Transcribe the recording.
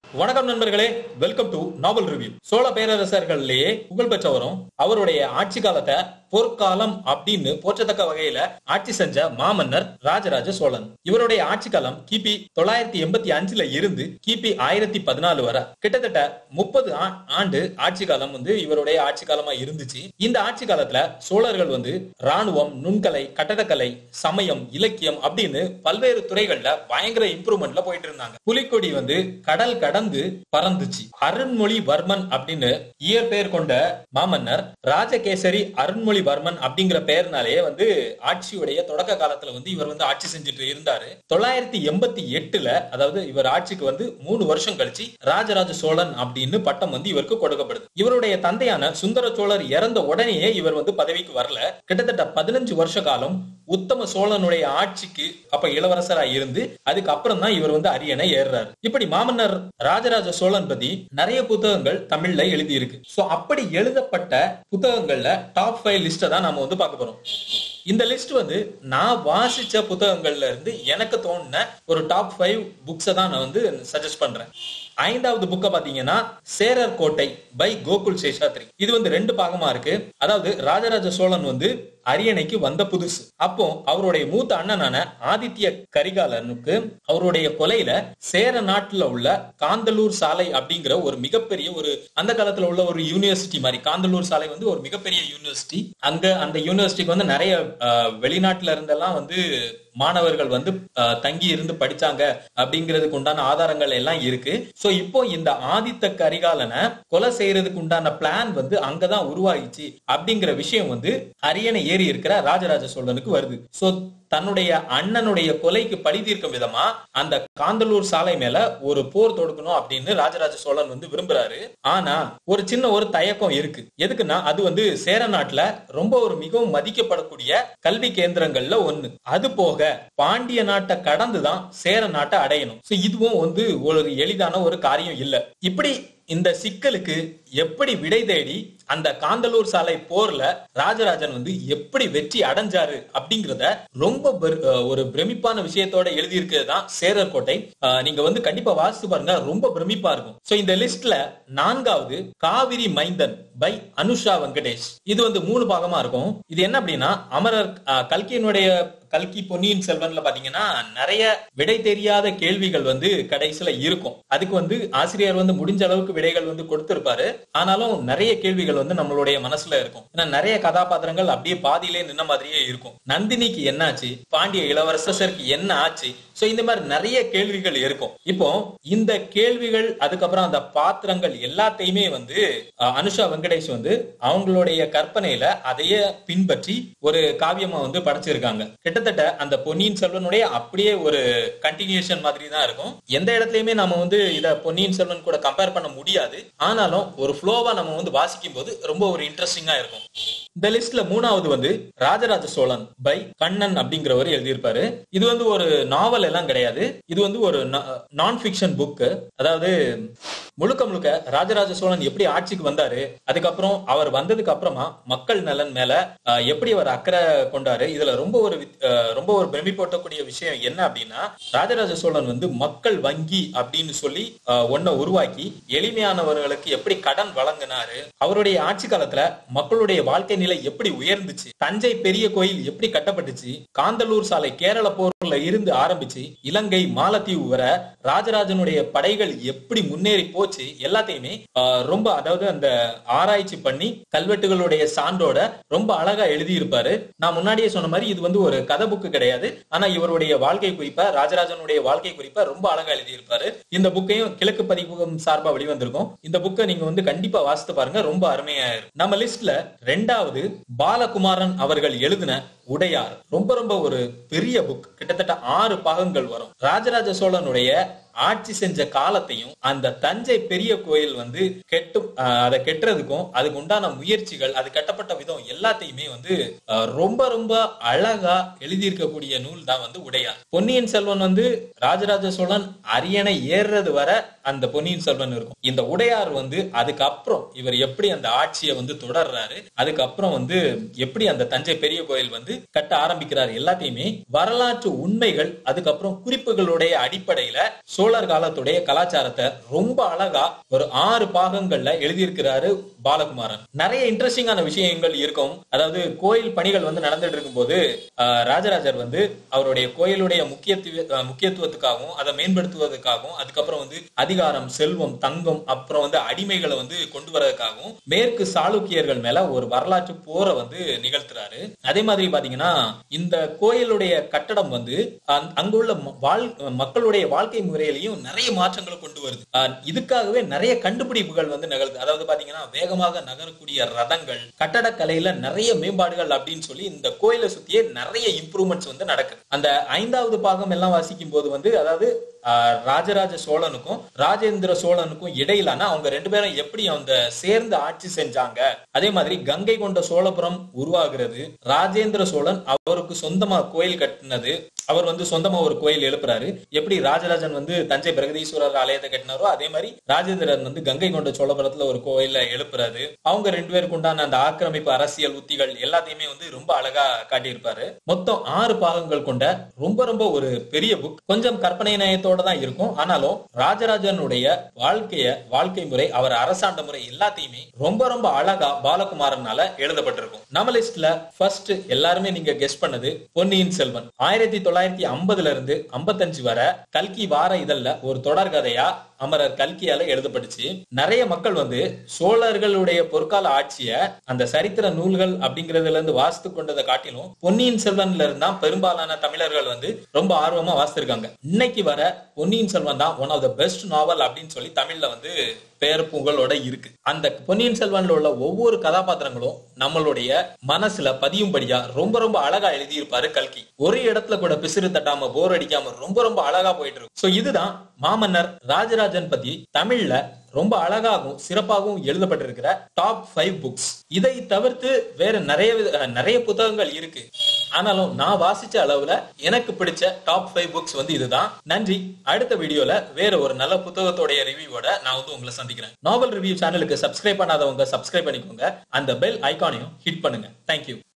வணக்கம் நண்பர்களே, welcome to novel review. Chola பேரரசர்களிலேயே புகழ்பெற்றவரும் அவருடைய ஆட்சி காலத்தை பொற்காலம் அப்படின்னு போற்றத்தக்க வகையில ஆட்சி செஞ்ச மாமன்னர் ராஜராஜ சோழன். இவருடைய ஆட்சி காலம் கிபி 985 இருந்து கிபி 1014 வரை கிட்டத்தட்ட 30 ஆண்டு ஆட்சி காலம் இவருடைய ஆட்சி காலமா இருந்துச்சு. இந்த ஆட்சி காலத்துல சோழர்கள் ராணுவம், நுண்கலை, கட்டடக்கலை, சமயம், இலக்கியம் அப்படின்னு பல்வேறு துறைகள்ல பயங்கர இம்ப்ரூவ்மெண்ட்ல போயிட்டு இருந்தாங்க. புலிக்கொடி கடல் கடந்து பறந்துச்சு. அருண்மொழிவர்மன் அப்படின்னு இயற்பெயர் கொண்ட மாமன்னர் ராஜகேசரி அருண்மொழிவர்மன் அப்படிங்கிற பெயர்னாலேயே ஆட்சியுடைய தொடக்க காலத்துல இவர் ஆட்சி செஞ்சுட்டு இருந்தாரு. 988 அதாவது இவர் ஆட்சிக்கு 3 வருஷம் கழிச்சு ராஜராஜ சோழன் அப்படின்னு பட்டம் இவருக்கு கொடுக்கப்படுது. இவருடைய தந்தையான சுந்தர சோழர் இறந்த உடனேயே இவர் பதவிக்கு வரல. கிட்டத்தட்ட 15 வருஷ காலம் உத்தம சோழனுடைய ஆட்சிக்கு அப்ப இளவரசரா இருந்து அதுக்கப்புறம் தான் இவர் அரியணை ஏறுறாரு. இப்படி மாமன்னர் ராஜராஜ சோழன் பத்தி நிறைய புத்தகங்கள் தமிழ்ல எழுதி இருக்கு. சோ அப்படி எழுதப்பட்ட புத்தகங்கள்ல டாப் 5 லிஸ்ட தான் நாம பார்க்க போறோம். இந்த லிஸ்ட் நான் வாசிச்ச புத்தகங்கள்ல இருந்து எனக்கு தோணுன ஒரு டாப் 5 புக்ஸை தான் நான் சஜஸ்ட் பண்றேன். 5வது புக்க பாத்தீங்கன்னா சேரர் கோட்டை பை கோகுல் சேஷாத்ரி. இது 2 பாகமா இருக்கு. அதாவது ராஜராஜ சோழன் அரியணைக்கு வந்த புதுசு. அப்போ அவருடைய மூத்த அண்ணனான ஆதித்ய கரிகாலனுக்கு அவருடைய கொலையில சேர நாட்டுல உள்ள காந்தலூர் சாலை அப்படிங்கிற ஒரு மிகப்பெரிய அந்த காலத்துல உள்ள ஒரு யூனிவர்சிட்டி மாதிரி. காந்தலூர் சாலை ஒரு மிகப்பெரிய யூனிவர்சிட்டி. அந்த யூனிவர்சிட்டிக்கு நிறைய வெளிநாட்டுல இருந்தெல்லாம் மாணவர்கள் தங்கி இருந்து படிச்சாங்க அப்படிங்கிறதுக்கு உண்டான ஆதாரங்கள் எல்லாம் இருக்கு. சோ இப்போ இந்த ஆதித்த கரிகாலனை கொலை செய்யறதுக்கு உண்டான பிளான் அங்கதான் உருவாகிச்சு அப்படிங்கிற விஷயம் அரியணை ஏறி இருக்கிற ராஜராஜ சோழனுக்கு வருது. சோ தன்னுடைய அண்ணனுடைய கொலைக்கு பழி தீர்க்கும் விதமா அந்த காந்தலூர் சாலை மேல ஒரு போர் தொடுக்கணும் அப்படின்னு ராஜராஜ சோழன் விரும்புறாரு. ஆனா ஒரு தயக்கம் இருக்கு. எதுக்குன்னா அது சேர நாட்டுல ரொம்ப மிகவும் மதிக்கப்படக்கூடிய கல்வி கேந்திரங்கள்ல ஒண்ணு. அது போக பாண்டிய நாட்டை கடந்துதான் சேர நாட்டை அடையணும். இதுவும் ஒரு எளிதான ஒரு காரியம் இல்ல. இப்படி இந்த சிக்கலுக்கு எப்படி விடை தேடி அந்த காந்தலூர் சாலை போர்ல ராஜராஜன் எப்படி வெற்றி அடைஞ்சாரு அப்படிங்கறத ரொம்ப ஒரு பிரமிப்பான விஷயத்தோட எழுதி இருக்கிறதுதான் சேரர் கோட்டை. நீங்க கண்டிப்பா வாசித்து பாருங்க, ரொம்ப பிரமிப்பா இருக்கும். சோ இந்த லிஸ்ட்ல 4வது காவிரி மைந்தன் பை அனுஷா வெங்கடேஷ். இது 3 பாகமா இருக்கும். இது என்ன அப்படின்னா அமரர் கல்கி பொன்னியின் செல்வன்ல பாத்தீங்கன்னா நிறைய விடை தெரியாத கேள்விகள் கடைசியில இருக்கும். அதுக்கு ஆசிரியர் முடிஞ்ச அளவுக்கு விடைகள் கொடுத்திருப்பாரு. ஆனாலும் நிறைய கேள்விகள் நம்மளுடைய மனசுல இருக்கும். ஏன்னா நிறைய கதாபாத்திரங்கள் அப்படியே பாதியிலே நின்ன மாதிரியே இருக்கும். நந்தினிக்கு என்னாச்சு, பாண்டிய இளவரசருக்கு என்ன ஆச்சு, சோ இந்த மாதிரி நிறைய கேள்விகள் இருக்கும். இப்போ இந்த கேள்விகள் அதுக்கப்புறம் அந்த பாத்திரங்கள் எல்லாத்தையுமே அனுஷா வெங்கடேஷ் அவங்களுடைய கற்பனையில அதையே பின்பற்றி ஒரு காவியமா படைச்சிருக்காங்க. கிட்டத்தட்ட அந்த பொன்னியின் செல்வனுடைய அப்படியே ஒரு கண்டினியூஷன் மாதிரி தான் இருக்கும். எந்த இடத்துலயுமே நம்ம இத பொன்னியின் செல்வன் கூட கம்பேர் பண்ண முடியாது. ஆனாலும் ஒரு ஃப்ளோவா நம்ம வாசிக்கும் போது ரொம்ப ஒரு இன்ட்ரெஸ்டிங்கா இருக்கும். இந்த லிஸ்ட்ல 3வது ராஜராஜ சோழன் பை கண்ணன் அப்படிங்கிறவர் எழுதியிருப்பாரு. இது ஒரு நாவல் எல்லாம் கிடையாது. இது ஒரு நான் ஃபிக்ஷன் புக். அதாவது முழுக்க ராஜராஜ சோழன் எப்படி ஆட்சிக்கு வந்தாரு, அதுக்கப்புறம் அவர் வந்ததுக்கு அப்புறமா மக்கள் நலன் மேல எப்படி அவர் அக்கறை கொண்டாரு. இதுல ரொம்ப ஒரு பிரமிப்பூட்டக்கூடிய விஷயம் என்ன அப்படின்னா ராஜராஜ சோழன் மக்கள் வங்கி அப்படின்னு சொல்லி ஒன்ன உருவாக்கி எளிமையானவர்களுக்கு எப்படி கடன் வழங்கினாரு. அவருடைய ஆட்சி காலத்துல மக்களுடைய வாழ்க்கை நிலை எப்படி உயர்ந்துச்சு, தஞ்சை பெரிய கோயில் எப்படி கட்டப்பட்டுச்சு, காந்தலூர் சாலை கேரள போர்ல இருந்து ஆரம்பிச்சு இலங்கை மாலத்தீவு வர ராஜராஜனுடைய படைகள் எப்படி முன்னேறி போச்சு எல்லாத்தையுமே ரொம்ப அதாவது அந்த ஆராய்ச்சி பண்ணி கல்வெட்டுகளுடைய சான்றோட ரொம்ப அழகா எழுதி இருப்பாரு. நான் முன்னாடியே சொன்ன மாதிரி இது ஒரு கதை புக்கு கிடையாது. ஆனா இவருடைய வாழ்க்கை குறிப்பா, ராஜராஜனுடைய வாழ்க்கை குறிப்பா ரொம்ப அழகா எழுதி இருப்பாரு. இந்த புக்கையும் கிழக்கு பதிப்பகம் சார்பா வெளிவந்திருக்கும். இந்த புக்கை நீங்க கண்டிப்பா வாசித்து பாருங்க, ரொம்ப அருமையா இருக்கும். நம்ம லிஸ்ட்ல 2வது பாலகுமாரன் அவர்கள் எழுதின உடையார். ரொம்ப ஒரு பெரிய புக். கிட்டத்தட்ட 6 பாகங்கள் வரும். ராஜராஜ சோழனுடைய ஆட்சி செஞ்ச காலத்தையும் அந்த தஞ்சை பெரிய கோயில் அதை கெட்டுறதுக்கும் அதுக்கு உண்டான முயற்சிகள், அது கட்டப்பட்ட விதம் எல்லாத்தையுமே ரொம்ப அழகா எழுதியிருக்கக்கூடிய நூல் தான் உடையார். பொன்னியின் செல்வன் ராஜராஜ சோழன் அரியணை ஏறுறது வர அந்த பொன்னியின் செல்வன் இருக்கும். இந்த உடையார் அதுக்கப்புறம் இவர் எப்படி அந்த ஆட்சியை தொடர்றாரு, அதுக்கப்புறம் எப்படி அந்த தஞ்சை பெரிய கோயில் கட்ட ஆரம்பிக்கிறார் எல்லாத்தையுமே வரலாற்று உண்மைகள், அதுக்கப்புறம் குறிப்புகளுடைய அடிப்படையில சோழ சோழர் காலத்துடைய கலாச்சாரத்தை ரொம்ப அழகா ஒரு 6 பாகங்கள்ல எழுதியிருக்கிறாரு பாலகுமாரன். நிறைய இன்ட்ரெஸ்டிங்கான விஷயங்கள் இருக்கும். அதாவது கோயில் பணிகள் நடந்துட்டு இருக்கும் போது ராஜராஜர் அவருடைய கோயிலுடைய முக்கியத்துவத்துக்காகவும் அதை மேம்படுத்துவதற்காகவும் அதுக்கப்புறம் அதிகாரம், செல்வம், தங்கம், அப்புறம் அடிமைகளை கொண்டு வரதுக்காகவும் மேற்கு சாளுக்கியர்கள் மேல ஒரு வரலாற்று போரை நிகழ்த்துறாரு. அதே மாதிரி பாத்தீங்கன்னா இந்த கோயிலுடைய கட்டடம் அங்குள்ள மக்களுடைய வாழ்க்கை முறையிலையும் நிறைய மாற்றங்களை கொண்டு வருது. இதுக்காகவே நிறைய கண்டுபிடிப்புகள் நிகழ்து. அதாவது பாத்தீங்கன்னா வேகமாக நகரக்கூடிய ரதங்கள், கட்டடக்கலையில நிறைய மேம்பாடுகள் அப்படின்னு சொல்லி இந்த கோயிலை சுத்தியே நிறைய இம்ப்ரூவ்மெண்ட்ஸ் நடக்குது. அந்த 5வது பாகம் எல்லாம் வாசிக்கும் போது அதாவது ராஜராஜ சோழனுக்கும் ராஜேந்திர சோழனுக்கும் இடையிலான அவங்க 2 பேரும் எப்படி சேர்ந்து ஆட்சி செஞ்சாங்க, அதே மாதிரி கங்கை கொண்ட சோழபுரம் உருவாகிறது, ராஜேந்திர சோழன் அவருக்கு சொந்தமா கோயில் கட்டினது, அவர் சொந்தமா ஒரு கோயில் எழுப்புறாரு, எப்படி ராஜராஜன் தஞ்சை பிரகதீஸ்வரர் ஆலயத்தை கட்டினாரோ அதே மாதிரி ராஜேந்திரன் கங்கை கொண்ட சோழபுரத்துல ஒரு கோயில எழுப்புறாரு. அவங்க 2 பேருக்கு உண்டான அந்த ஆக்கிரமிப்பு அரசியல் உத்திகள் எல்லாத்தையுமே ரொம்ப அழகா காட்டியிருப்பாரு. மொத்தம் 6 பாகங்கள் கொண்ட ரொம்ப ரொம்ப ஒரு பெரிய புக். கொஞ்சம் கற்பனை நயத்தோட தான் இருக்கும். ஆனாலும் ராஜராஜனுடைய வாழ்க்கை முறை, அவர் அரசாண்ட முறை எல்லாத்தையுமே ரொம்ப ரொம்ப அழகா பாலகுமாரனால எழுதப்பட்டிருக்கும். நம்ம லிஸ்ட்ல ஃபர்ஸ்ட் எல்லாருமே நீங்க கெஸ் பண்ணது பொன்னியின் செல்வன். 1950 இருந்து 55 வரை கல்கி வார இதழ்ல ஒரு தொடர் கதையா அமரர் கல்கியால எழுதப்பட்டுச்சு. நிறைய மக்கள் சோழர்களுடைய பொற்கால ஆட்சிய அந்த சரித்திர நூல்கள் அப்படிங்கறதுல இருந்து வாசித்து கொண்டதை காட்டிலும் பொன்னியின் செல்வன்ல இருந்தா பெரும்பாலான தமிழர்கள் ரொம்ப ஆர்வமா வாசித்திருக்காங்க. இன்னைக்கு வர பொன்னியின் செல்வன் தான் one of the best novel அப்படின்னு சொல்லி தமிழ்ல பெயர் புகழோட இருக்கு. அந்த பொன்னியின் செல்வன்ல உள்ள ஒவ்வொரு கதாபாத்திரங்களும் நம்மளுடைய மனசுல பதியும்படியா ரொம்ப ரொம்ப அழகா எழுதியிருப்பாரு கல்கி. ஒரு இடத்துல கூட பிசிறு தட்டாம போர் அடிக்காம ரொம்ப ரொம்ப அழகா போயிட்டு இருக்கும். சோ இதுதான் மாமன்னர் ராஜராஜன் பத்தி தமிழ்ல ரொம்ப அழகாகவும் சிறப்பாகவும் எழுதப்பட்டிருக்கிற டாப் 5 புக்ஸ். இதை தவிர்த்து வேற நிறைய புத்தகங்கள் இருக்கு. ஆனாலும் நான் வாசிச்ச அளவுல எனக்கு பிடிச்ச டாப் 5 புக்ஸ் இதுதான். நன்றி. அடுத்த வீடியோல வேற ஒரு நல்ல புத்தகத்தோடைய ரிவ்யூவோட நான் உங்களை சந்திக்கிறேன். நாவல் ரிவ்யூ சேனலுக்கு சப்ஸ்கிரைப் பண்ணாதவங்க சப்ஸ்கிரைப் பண்ணிக்கோங்க. அந்த பெல் ஐகானையும் ஹிட் பண்ணுங்க. தேங்க்யூ.